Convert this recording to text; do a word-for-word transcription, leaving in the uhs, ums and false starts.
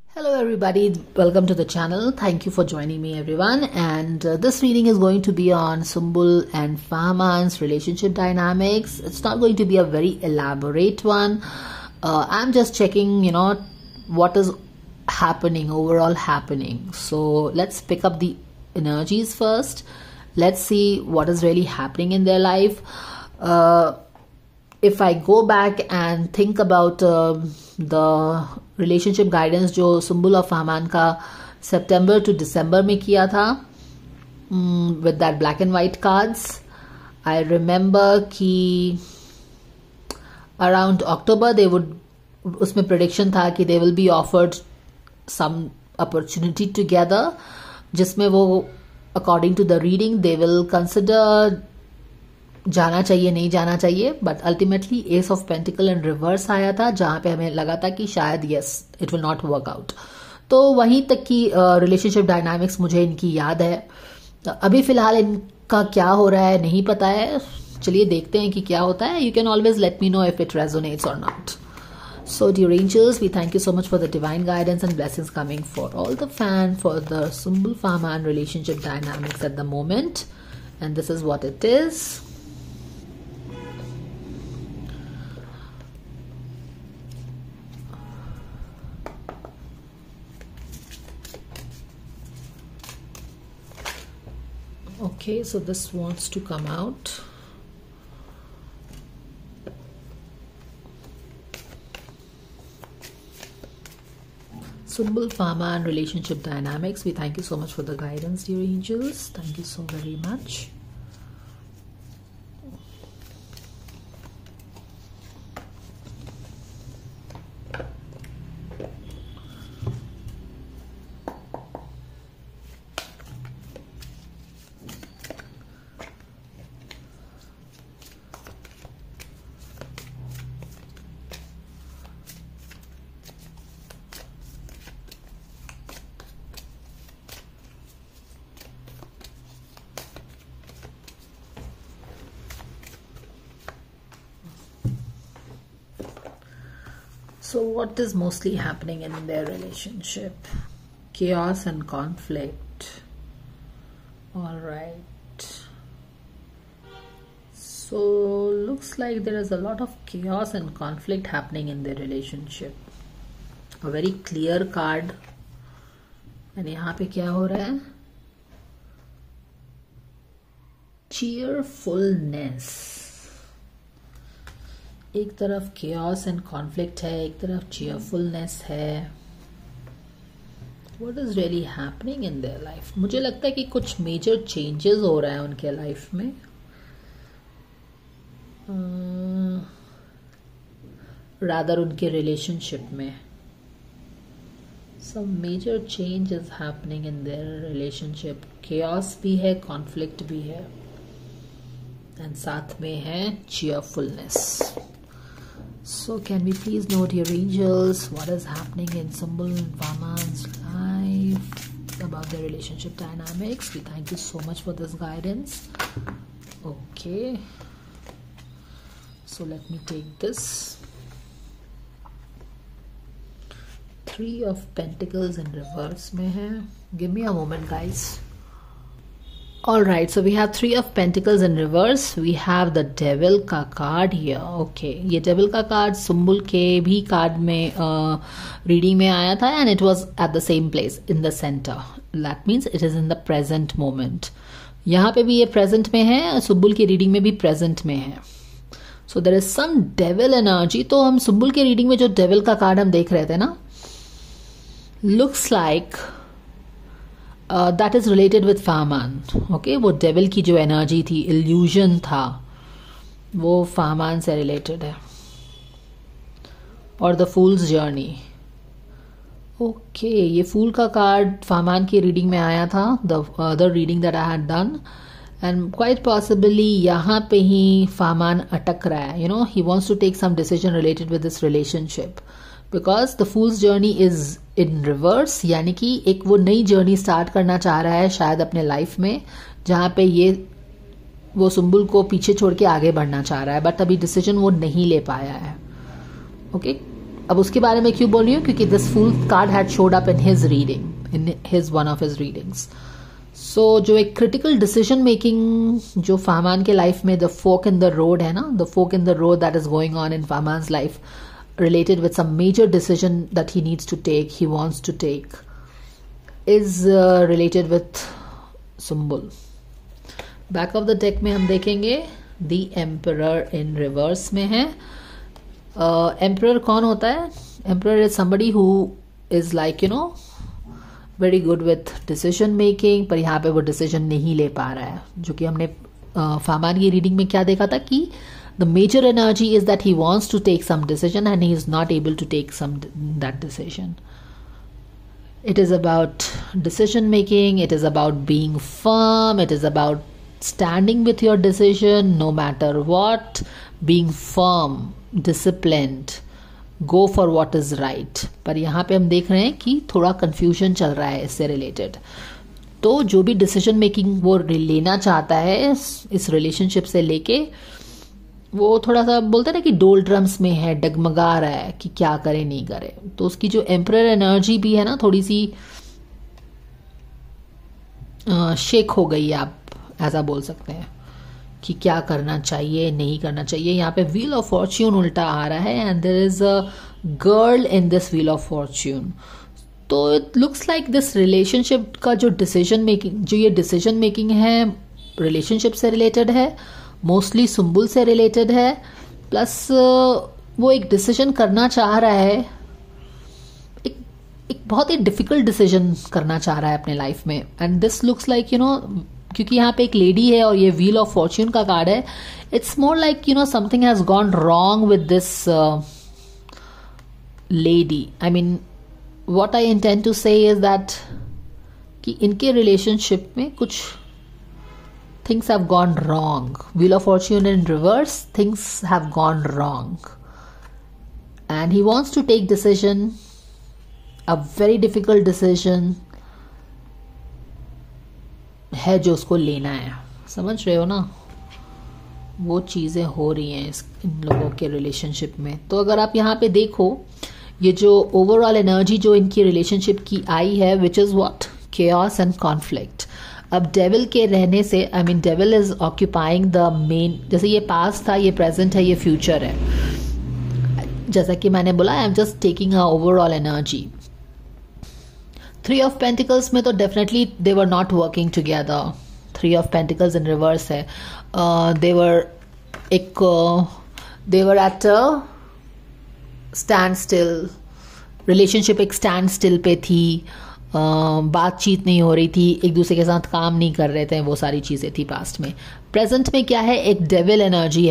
Hello everybody, welcome to the channel. Thank you for joining me everyone, and uh, this reading is going to be on Sumbul and Fahman's relationship dynamics. It's not going to be a very elaborate one. uh, I'm just checking, you know, what is happening, overall happening. So let's pick up the energies first. Let's see what is really happening in their life. uh, if I go back and think about uh, the relationship guidance जो सुम्बुल और फहमान का सितंबर to दिसंबर में किया था with that black and white cards, I remember कि around October they would, उसमें prediction था कि they will be offered some opportunity together, जिसमें वो according to the reading they will consider जाना चाहिए नहीं जाना चाहिए, but ultimately ace of pentacle and reverse आया था, जहां पे हमें लगा था कि शायद yes it will not work out. तो वहीं तक की रिलेशनशिप uh, डायनामिक्स मुझे इनकी याद है. अभी फिलहाल इनका क्या हो रहा है नहीं पता है. चलिए देखते हैं कि क्या होता है. You can always let me know if it resonates और not. So dear angels, we thank you so much for the divine guidance and blessings coming for all the fan for the Sumbul Fahman relationship dynamics at the moment, and this is what it is. Okay, so this wants to come out. Sumbul Fahman relationship dynamics. We thank you so much for the guidance, dear angels. Thank you so very much. So what is mostly happening in their relationship? Chaos and conflict. All right. So looks like there is a lot of chaos and conflict happening in their relationship. A very clear card. And यहाँ पे क्या हो रहा है? Cheerfulness. एक तरफ chaos and conflict है, एक तरफ cheerfulness है. What is really happening in their life? मुझे लगता है कि कुछ major changes हो रहा है उनके life में. uh, rather उनके relationship में. Some major change is happening in their relationship. Chaos भी है, conflict भी है, and साथ में है cheerfulness. So can we please note your angels what is happening in Sumbul and Fahman's life about their relationship dynamics? We thank you so much for this guidance. Okay. So let me take this. Three of Pentacles in reverse में है. Give me a moment, guys. Alright, so we have Three of Pentacles in reverse. We have the Devil का card here. Okay, ये Devil का card Sumbul के भी card में reading uh, में आया था, and it was at the same place in the center. That means it is in the present moment. यहाँ पे भी ये present में है, सुम्बुल की रीडिंग में भी present में है. So there is some Devil energy. तो हम सुम्बुल के रीडिंग में जो Devil का card हम देख रहे थे ना, looks like Uh, that is related with Fahman. Okay, वो डेविल की जो एनर्जी थी, इल्यूजन था, वो Fahman से रिलेटेड है. और द फूल्स जर्नी. ओके, ये फूल का कार्ड Fahman की रीडिंग में आया था, the other reading that I had done, and quite possibly यहाँ पे ही Fahman अटक रहा है. You know, he wants to take some decision related with this relationship, because the fool's journey is in reverse, यानी कि एक वो नई जर्नी स्टार्ट करना चाह रहा है शायद अपने लाइफ में, जहां पे ये वो सुम्बुल को पीछे छोड़ के आगे बढ़ना चाह रहा है, बट अभी डिसीजन वो नहीं ले पाया है. ओके, अब उसके बारे में क्यों बोल रही हूँ, क्योंकि this fool card had showed up in his reading, in his one of his readings. So जो एक क्रिटिकल डिसीजन मेकिंग जो फाहमान के लाइफ में, the fork in the road है ना, the fork in the road that is going on in Fahman's life, related with some major decision that he needs to take, he wants to take, is uh, related with Sumbul. Back of the deck में हम देखेंगे The Emperor in reverse में है. uh, Emperor कौन होता है? Emperor is somebody who is like you know very good with decision making, पर यहाँ पे वो decision नहीं ले पा रहा है, जो कि हमने फाहमान की रीडिंग में क्या देखा था कि the major energy is that he wants to take some decision and he is not able to take some that decision. It is about decision making, it is about being firm, it is about standing with your decision no matter what, being firm, disciplined, go for what is right. पर यहाँ पे हम देख रहे हैं कि थोड़ा confusion चल रहा है इससे related. तो जो भी decision making वो लेना चाहता है इस relationship से लेके, वो थोड़ा सा बोलते हैं ना कि डोल ड्रम्स में है, डगमगा रहा है कि क्या करे नहीं करे. तो उसकी जो एम्परर एनर्जी भी है ना, थोड़ी सी शेक हो गई है, आप ऐसा बोल सकते हैं कि क्या करना चाहिए नहीं करना चाहिए. यहाँ पे व्हील ऑफ फॉर्च्यून उल्टा आ रहा है and there is a girl in this wheel of fortune. तो it looks like this relationship का जो डिसीजन मेकिंग, जो ये डिसीजन मेकिंग है रिलेशनशिप से रिलेटेड है, मोस्टली सुम्बुल से रिलेटेड है, प्लस वो एक डिसीजन करना चाह रहा है, एक एक बहुत ही डिफिकल्ट डिसीजन करना चाह रहा है अपने लाइफ में. And this looks like you know, क्योंकि यहाँ पे एक लेडी है और ये व्हील ऑफ फॉर्च्यून का कार्ड है, it's more like you know something has gone wrong with this lady. I mean what I intend to say is that कि इनके रिलेशनशिप में कुछ things have gone wrong. Wheel of Fortune in reverse, things have gone wrong. And he wants to take decision, a very difficult decision है जो उसको लेना है. समझ रहे हो ना, वो चीज़ें हो रही हैं इस इन लोगों के रिलेशनशिप में. तो अगर आप यहाँ पे देखो, ये जो ओवरऑल एनर्जी जो इनकी रिलेशनशिप की आई है, which is what, chaos and conflict. अब डेविल के रहने से, I mean devil is occupying the main, जैसे ये पास्ट था, ये प्रेजेंट है, ये फ्यूचर है. जैसा कि मैंने बोला, I am just taking a overall energy. Three of pentacles में तो definitely they were not working together. Three of pentacles in reverse है. दे वर एक they were at a standstill, relationship एक स्टैंड स्टिल पे थी. Uh, बातचीत नहीं हो रही थी, एक दूसरे के साथ काम नहीं कर रहे थे, वो सारी चीज़ें थी पास्ट में. प्रेजेंट में क्या है, एक डेविल एनर्जी है.